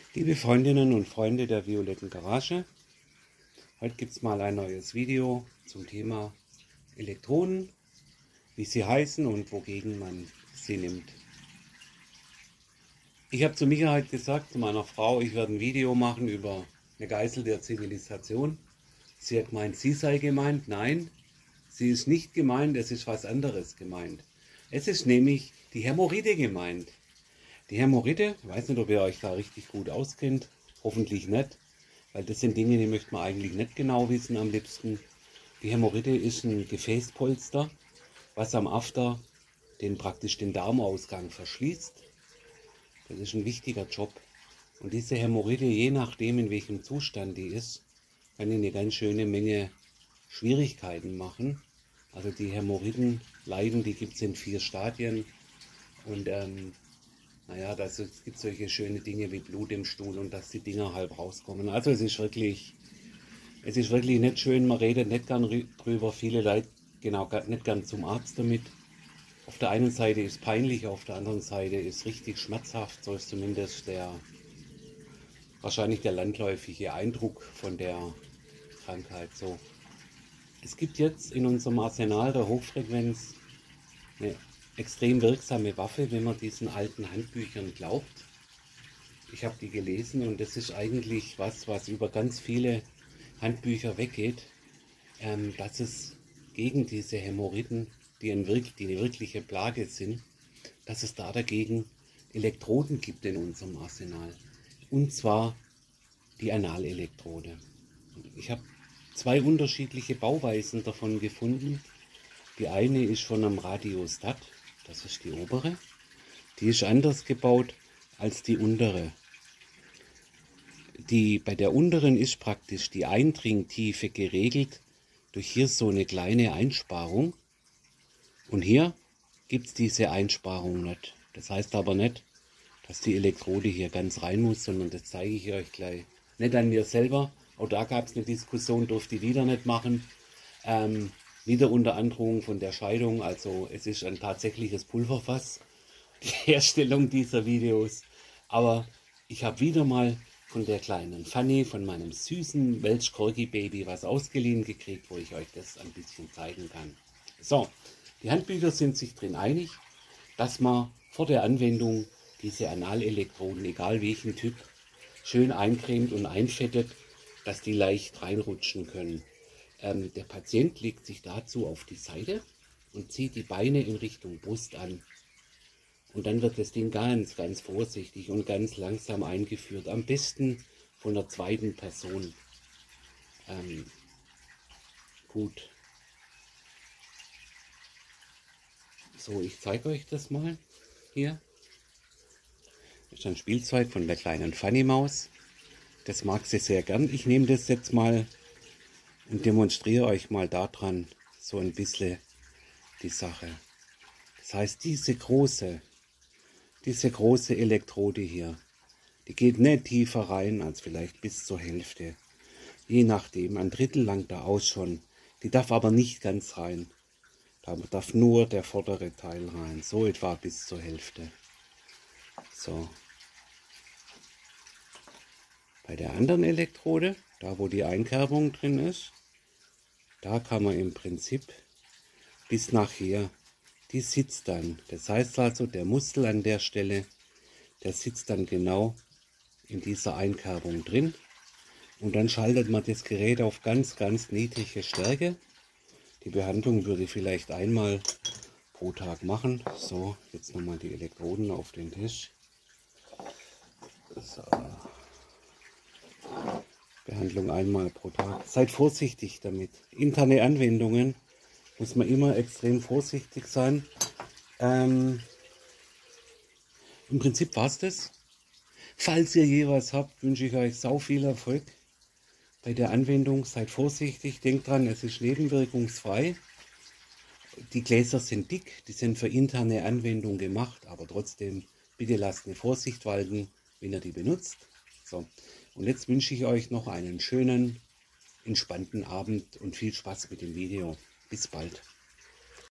Liebe Freundinnen und Freunde der Violetten Garage, heute gibt es mal ein neues Video zum Thema Elektroden, wie sie heißen und wogegen man sie nimmt. Ich habe zu Michael gesagt, zu meiner Frau, ich werde ein Video machen über eine Geißel der Zivilisation. Sie hat gemeint, sie sei gemeint. Nein, sie ist nicht gemeint, es ist was anderes gemeint. Es ist nämlich die Hämorrhoide gemeint. Die Hämorrhoide, ich weiß nicht, ob ihr euch da richtig gut auskennt, hoffentlich nicht, weil das sind Dinge, die möchte man eigentlich nicht genau wissen am liebsten. Die Hämorrhoide ist ein Gefäßpolster, was am After praktisch den Darmausgang verschließt. Das ist ein wichtiger Job. Und diese Hämorrhoide, je nachdem in welchem Zustand die ist, kann eine ganz schöne Menge Schwierigkeiten machen. Also die Hämorrhoidenleiden, die gibt es in 4 Stadien. Und naja, es gibt solche schöne Dinge wie Blut im Stuhl und dass die Dinger halb rauskommen. Also es ist wirklich nicht schön, man redet nicht gern drüber. Viele Leute gehen auch nicht gern zum Arzt damit. Auf der einen Seite ist es peinlich, auf der anderen Seite ist es richtig schmerzhaft. So ist zumindest wahrscheinlich der landläufige Eindruck von der Krankheit so. Es gibt jetzt in unserem Arsenal der Hochfrequenz eine extrem wirksame Waffe, wenn man diesen alten Handbüchern glaubt. Ich habe die gelesen und das ist eigentlich was über ganz viele Handbücher weggeht, dass es gegen diese Hämorrhoiden, die eine wirkliche Plage sind, dass es da dagegen Elektroden gibt in unserem Arsenal. Und zwar die Analelektrode. Ich habe 2 unterschiedliche Bauweisen davon gefunden. Die eine ist von einem Radiostat, das ist die obere. Die ist anders gebaut als die untere. Bei der unteren ist praktisch die Eindringtiefe geregelt durch hier so eine kleine Einsparung. Und hier gibt es diese Einsparung nicht. Das heißt aber nicht, dass die Elektrode hier ganz rein muss, sondern das zeige ich euch gleich. Nicht an mir selber, auch da gab es eine Diskussion, durfte ich wieder nicht machen. Wieder unter Androhung von der Scheidung, also es ist ein tatsächliches Pulverfass, die Herstellung dieser Videos. Aber ich habe wieder mal von der kleinen Fanny, von meinem süßen Welsh-Corgi-Baby was ausgeliehen gekriegt, wo ich euch das ein bisschen zeigen kann. So, die Handbücher sind sich drin einig, dass man vor der Anwendung diese Analelektroden, egal welchen Typ, schön eincremt und einfettet, dass die leicht reinrutschen können. Der Patient legt sich dazu auf die Seite und zieht die Beine in Richtung Brust an. Und dann wird das Ding ganz vorsichtig und ganz langsam eingeführt. Am besten von der zweiten Person. Gut. So, ich zeige euch das mal hier. Das ist ein Spielzeug von der kleinen Fanny Maus. Das mag sie sehr gern. Ich nehme das jetzt mal und demonstriere euch mal daran so ein bisschen die Sache. Das heißt, diese große Elektrode hier, die geht nicht tiefer rein als vielleicht bis zur Hälfte. Je nachdem, 1/3 langt da aus schon. Die darf aber nicht ganz rein. Da darf nur der vordere Teil rein, so etwa bis zur Hälfte. So. Bei der anderen Elektrode, da wo die Einkerbung drin ist, da kann man im Prinzip bis nachher, die sitzt dann. Das heißt also, der Muskel an der Stelle, der sitzt dann genau in dieser Einkerbung drin. Und dann schaltet man das Gerät auf ganz niedrige Stärke. Die Behandlung würde ich vielleicht einmal pro Tag machen. So, jetzt nochmal die Elektroden auf den Tisch. So. Behandlung einmal pro Tag. Seid vorsichtig damit. Interne Anwendungen muss man immer extrem vorsichtig sein. Im Prinzip war es das. Falls ihr je was habt, wünsche ich euch sau viel Erfolg bei der Anwendung. Seid vorsichtig, denkt dran, es ist nebenwirkungsfrei. Die Gläser sind dick, die sind für interne Anwendung gemacht, aber trotzdem, bitte lasst eine Vorsicht walten, wenn ihr die benutzt. So. Und jetzt wünsche ich euch noch einen schönen, entspannten Abend und viel Spaß mit dem Video. Bis bald.